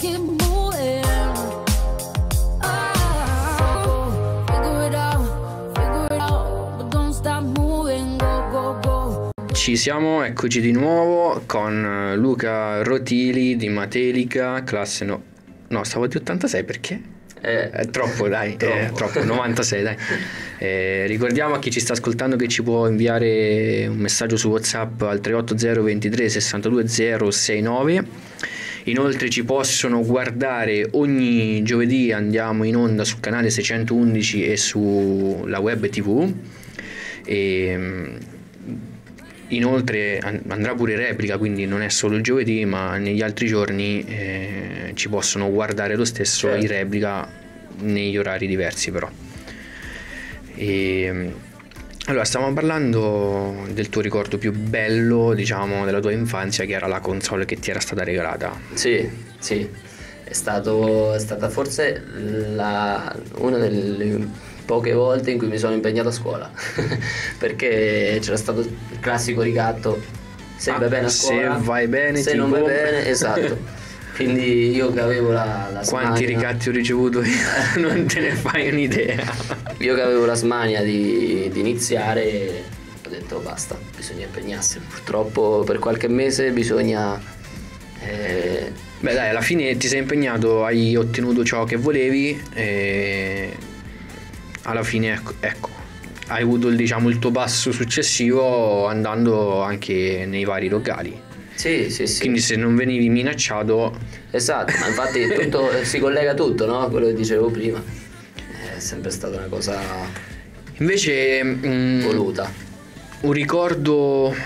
keep moving. Figure it out, but don't stop moving. Go, go, go. Ci siamo, eccoci di nuovo con Luca Rotili di Matelica, classe no, stavo di 86 perché? È troppo, dai, troppo, 96 dai. Ricordiamo a chi ci sta ascoltando che ci può inviare un messaggio su WhatsApp al 380 23 62 069. Inoltre ci possono guardare ogni giovedì, andiamo in onda sul canale 611 e sulla web TV. Inoltre andrà pure in replica, quindi non è solo il giovedì, ma negli altri giorni ci possono guardare lo stesso in replica negli orari diversi però. Allora, stavamo parlando del tuo ricordo più bello, diciamo, della tua infanzia, che era la console che ti era stata regalata. Sì, è stata forse una delle poche volte in cui mi sono impegnato a scuola perché c'era stato il classico ricatto: se vai bene a scuola, se vai bene, se non vai bene, esatto. Quindi io che avevo la quanti smania, ricatti ho ricevuto io, non te ne fai un'idea. Io che avevo la smania di iniziare, ho detto basta, bisogna impegnarsi. Purtroppo per qualche mese bisogna beh dai, alla fine ti sei impegnato, hai ottenuto ciò che volevi alla fine ecco, hai avuto il tuo passo successivo andando anche nei vari locali. Sì. Quindi se non venivi minacciato. Esatto, ma infatti tutto si collega tutto, no? Quello che dicevo prima. È sempre stata una cosa invece voluta. Un ricordo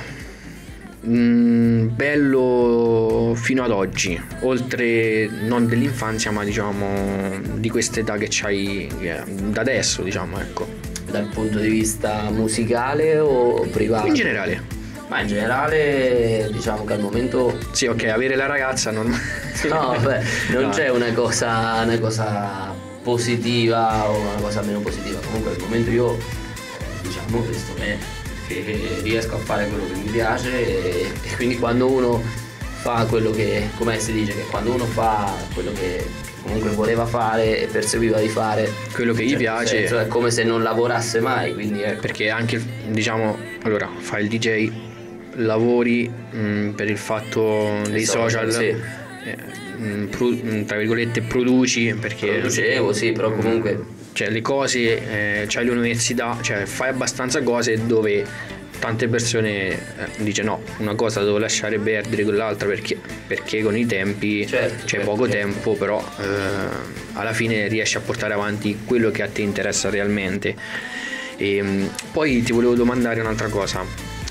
bello fino ad oggi, oltre non dell'infanzia, ma diciamo di quest'età che c'hai da adesso, diciamo, ecco. Dal punto di vista musicale o privato? In generale. Ma in generale diciamo che al momento sì, ok, avere la ragazza non non c'è una cosa positiva o una cosa meno positiva. Comunque al momento io diciamo che sto bene, che riesco a fare quello che mi piace e quindi quando uno fa quello che, come si dice, che quando uno fa quello che comunque voleva fare e perseguiva di fare quello che gli piace, è come se non lavorasse mai, quindi ecco. Perché anche, diciamo, allora fai il DJ, lavori per il fatto dei social, sì. Tra virgolette produci, perché producevo, sì, però comunque cioè le cose, c'hai l'università, cioè fai abbastanza cose dove tante persone dice no, una cosa devo lasciare perdere con l'altra perché con i tempi c'è poco tempo, però alla fine riesci a portare avanti quello che a te interessa realmente. Poi ti volevo domandare un'altra cosa,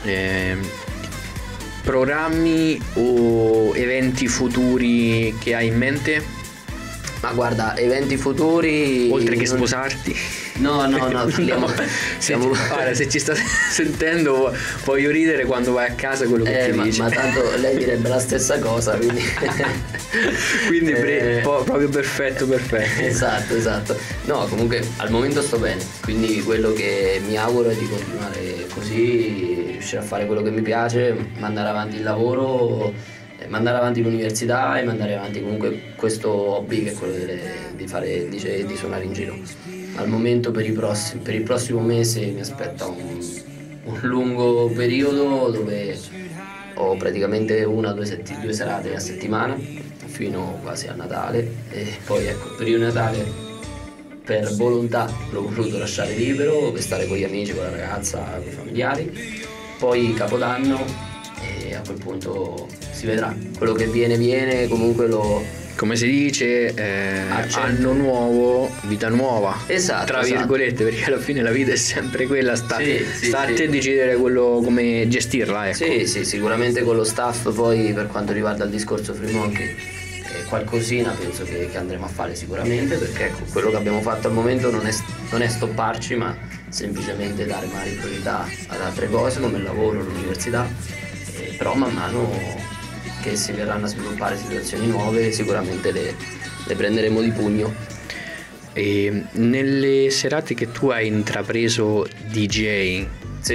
programmi o eventi futuri che hai in mente? Ma guarda, eventi futuri oltre che sposarti. No, Siamo... Ora, se ci sta sentendo voglio ridere quando vai a casa quello che ti dice. Ma tanto lei direbbe la stessa cosa, quindi quindi proprio perfetto. Esatto. No, comunque al momento sto bene, quindi quello che mi auguro è di continuare così, riuscire a fare quello che mi piace, mandare avanti il lavoro, mandare avanti l'università e mandare avanti comunque questo hobby che è quello di fare DJ e di suonare in giro. Al momento per il prossimo mese mi aspetta un lungo periodo dove ho praticamente due serate a settimana fino quasi a Natale, e poi ecco, il periodo di Natale per volontà l'ho voluto lasciare libero per stare con gli amici, con la ragazza, con i familiari, poi Capodanno e a quel punto si vedrà, quello che viene comunque come si dice, anno nuovo, vita nuova. Esatto. Tra virgolette, perché alla fine la vita è sempre quella, sta a te decidere quello come gestirla, ecco. Sì, sicuramente con lo staff poi per quanto riguarda il discorso Free Monkey qualcosina penso che andremo a fare sicuramente, perché ecco, quello che abbiamo fatto al momento non è stopparci, ma semplicemente dare magari priorità ad altre cose come il lavoro, l'università, però man mano che si verranno a sviluppare situazioni nuove sicuramente le prenderemo di pugno. E nelle serate che tu hai intrapreso DJ, sì,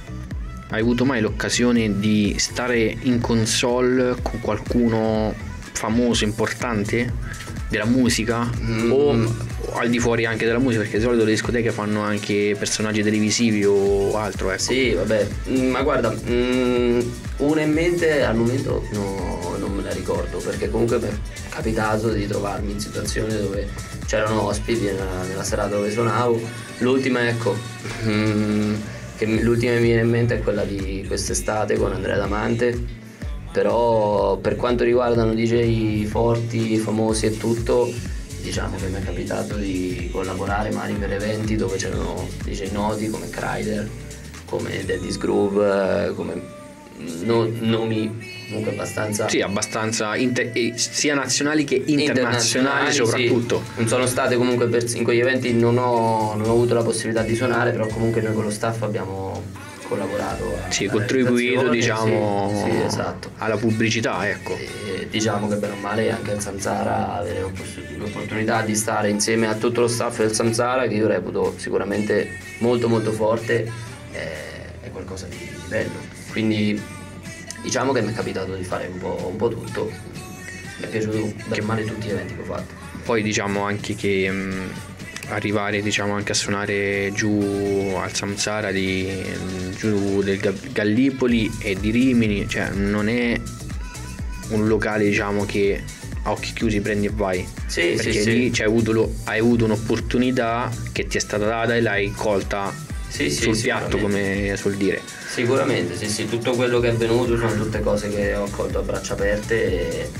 hai avuto mai l'occasione di stare in console con qualcuno famoso, importante della musica o al di fuori anche della musica, perché di solito le discoteche fanno anche personaggi televisivi o altro, ecco. Sì, vabbè, ma guarda, una in mente al momento non me la ricordo, perché comunque mi è capitato di trovarmi in situazioni dove c'erano ospiti nella serata dove suonavo. L'ultima, ecco, l'ultima che mi viene in mente è quella di quest'estate con Andrea Damante. Però per quanto riguardano DJ forti, famosi e tutto, diciamo che mi è capitato di collaborare magari per eventi dove c'erano DJ noti come Kryder, come Daddy's Groove, come nomi comunque abbastanza... Sì, abbastanza sia nazionali che internazionali soprattutto. Sì. Non sono state comunque in quegli eventi, non ho avuto la possibilità di suonare, però comunque noi con lo staff abbiamo collaborato, contribuito, diciamo, sì, esatto, alla pubblicità, ecco. E diciamo che bene o male anche il Samsara avere l'opportunità di stare insieme a tutto lo staff del Samsara, che io reputo sicuramente molto molto forte, è qualcosa di bello. Quindi diciamo che mi è capitato di fare un po' tutto. Mi è piaciuto bene o male tutti gli eventi che ho fatto. Poi diciamo anche che arrivare, diciamo, anche a suonare giù al Samsara giù del Gallipoli e di Rimini, cioè non è un locale, diciamo, che a occhi chiusi prendi e vai, perché lì hai avuto un'opportunità che ti è stata data e l'hai colta sul piatto, come suol dire. Sicuramente, sì, tutto quello che è venuto sono tutte cose che ho colto a braccia aperte e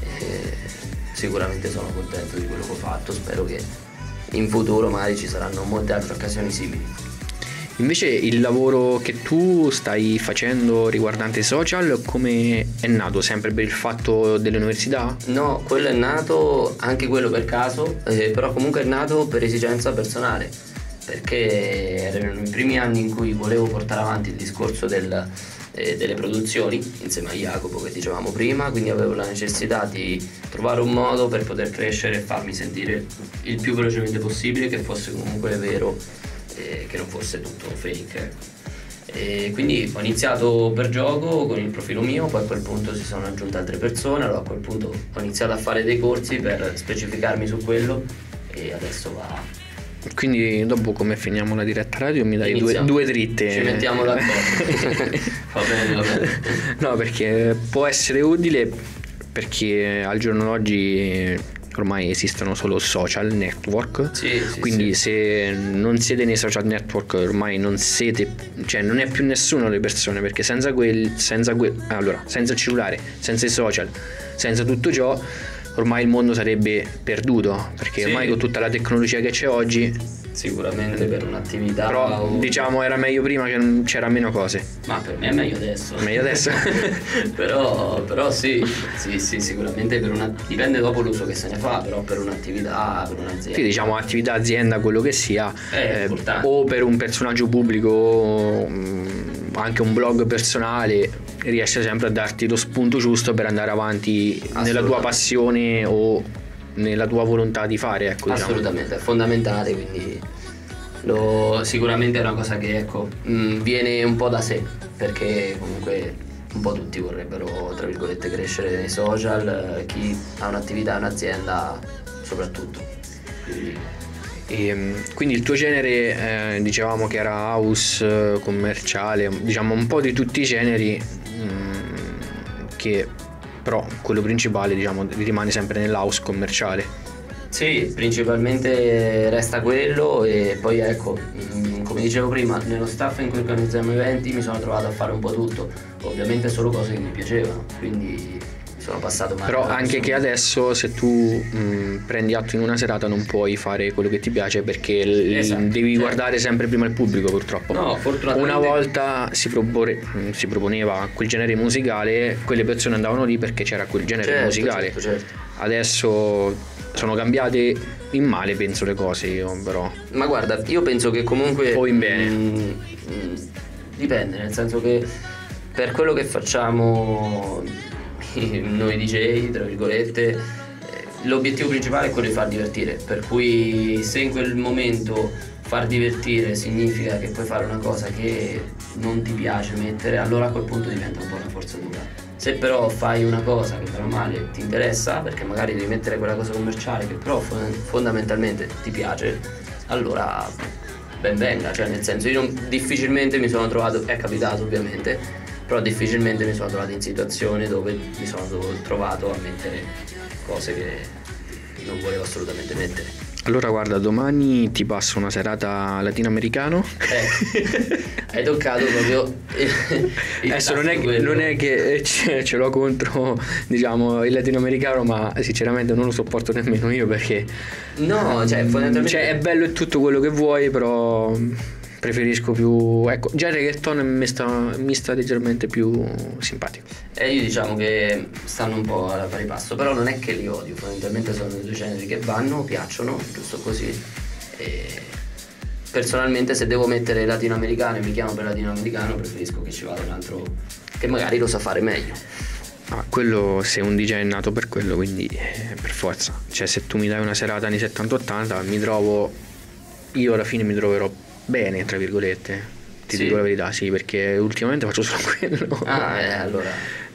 sicuramente sono contento di quello che ho fatto. Spero che in futuro magari ci saranno molte altre occasioni simili. Invece il lavoro che tu stai facendo riguardante i social, come è nato? Sempre per il fatto dell'università? No, quello è nato, anche quello per caso, però comunque è nato per esigenza personale, perché erano i primi anni in cui volevo portare avanti il discorso delle produzioni insieme a Jacopo, che dicevamo prima, quindi avevo la necessità di trovare un modo per poter crescere e farmi sentire il più velocemente possibile, che fosse comunque vero, che non fosse tutto fake, ecco. E quindi ho iniziato per gioco con il profilo mio, poi a quel punto si sono aggiunte altre persone, allora a quel punto ho iniziato a fare dei corsi per specificarmi su quello e adesso va. Quindi dopo, come finiamo la diretta radio, mi dai due dritte. Ci mettiamo d'accordo. Va bene. No, perché può essere utile, perché al giorno d'oggi ormai esistono solo social network, quindi se non siete nei social network ormai non siete, cioè non è più nessuno le persone, perché senza il cellulare, senza i social, senza tutto ciò ormai il mondo sarebbe perduto, perché ormai con tutta la tecnologia che c'è oggi, sicuramente per un'attività, però diciamo era meglio prima, che c'era meno cose. Ma per me è meglio adesso. però sì, sicuramente dipende dopo l'uso che se ne fa, però per un'attività, per un'azienda. Sì, diciamo attività, azienda, quello che sia, o per un personaggio pubblico, anche un blog personale, riesce sempre a darti lo spunto giusto per andare avanti nella tua passione o nella tua volontà di fare, ecco. Assolutamente, è fondamentale, quindi sicuramente è una cosa che viene un po' da sé, perché comunque un po' tutti vorrebbero, tra virgolette, crescere nei social, chi ha un'attività, un'azienda soprattutto. Quindi il tuo genere, dicevamo che era house, commerciale, diciamo un po' di tutti i generi, che però quello principale, diciamo, rimane sempre nell'house commerciale. Sì, principalmente resta quello, e poi come dicevo prima, nello staff in cui organizziamo eventi mi sono trovato a fare un po' tutto, ovviamente solo cose che mi piacevano, quindi sono passato male. Però anche che adesso, se tu prendi atto in una serata, non puoi fare quello che ti piace, perché devi guardare sempre prima il pubblico, purtroppo. No, fortunatamente. Una volta si proponeva quel genere musicale, quelle persone andavano lì perché c'era quel genere musicale. Certo. Adesso sono cambiate in male, penso, le cose, io però. Ma guarda, io penso che comunque o in bene. Dipende, nel senso che per quello che facciamo noi DJ, tra virgolette, l'obiettivo principale è quello di far divertire, per cui se in quel momento far divertire significa che puoi fare una cosa che non ti piace mettere, allora a quel punto diventa un po' una forzatura. Se però fai una cosa che male ti interessa, perché magari devi mettere quella cosa commerciale che però fondamentalmente ti piace, allora ben venga, cioè nel senso io difficilmente mi sono trovato, è capitato ovviamente, però difficilmente mi sono trovato in situazioni dove mi sono trovato a mettere cose che non volevo assolutamente mettere. Allora guarda, domani ti passo una serata latinoamericano. Hai toccato proprio adesso non è che ce l'ho contro, diciamo, il latinoamericano, ma sinceramente non lo sopporto nemmeno io, perché no, cioè fondamentalmente, cioè, è bello e tutto quello che vuoi, però preferisco più, ecco, già il reggaeton mi sta leggermente più simpatico. Io diciamo che stanno un po' alla pari passo, però non è che li odio, fondamentalmente sono due generi che vanno, piacciono, giusto così. E personalmente se devo mettere latinoamericano e mi chiamo per latinoamericano, preferisco che ci vada un altro che magari lo sa fare meglio. Quello, se un DJ è nato per quello, quindi per forza, cioè se tu mi dai una serata anni 70-80 io alla fine mi troverò bene, tra virgolette, ti dico la verità, sì, perché ultimamente faccio solo quello. Allora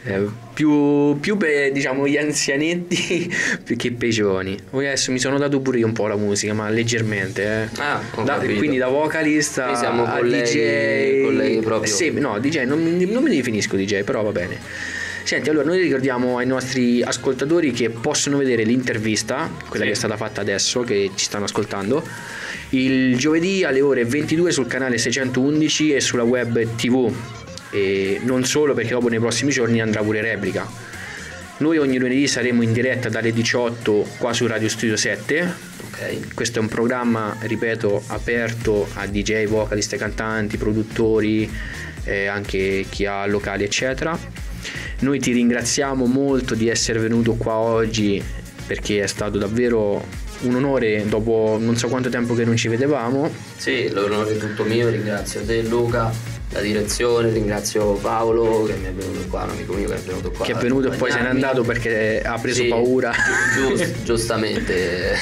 più per, diciamo, gli anzianetti più che per i giovani. Poi adesso mi sono dato pure io un po' la musica, ma leggermente quindi da vocalist a DJ, colleghi proprio. Sì, no, DJ non mi definisco DJ, però va bene. Senti, allora noi ricordiamo ai nostri ascoltatori che possono vedere l'intervista, quella che è stata fatta adesso, che ci stanno ascoltando, il giovedì alle ore 22 sul canale 611 e sulla web TV, e non solo, perché dopo nei prossimi giorni andrà pure replica. Noi ogni lunedì saremo in diretta dalle 18 qua su Radio Studio 7. Questo è un programma, ripeto, aperto a DJ, vocalist, cantanti, produttori, anche chi ha locali eccetera. Noi ti ringraziamo molto di essere venuto qua oggi, perché è stato davvero un onore dopo non so quanto tempo che non ci vedevamo. Sì, l'onore è tutto mio, ringrazio te Luca, la direzione, ringrazio Paolo che mi è venuto qua, un amico mio che è venuto qua. Che è venuto e poi se n'è andato perché ha preso paura. Giustamente.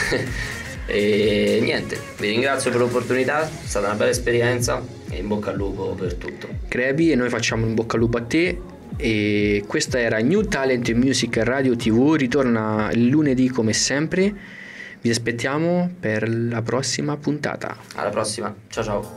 E niente, vi ringrazio per l'opportunità, è stata una bella esperienza e in bocca al lupo per tutto. Crepi, e noi facciamo in bocca al lupo a te. E questa era New Talent Music Radio TV, ritorna il lunedì come sempre. Vi aspettiamo per la prossima puntata. Alla prossima, ciao ciao.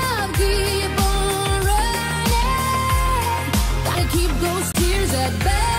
Keep those tears at bay.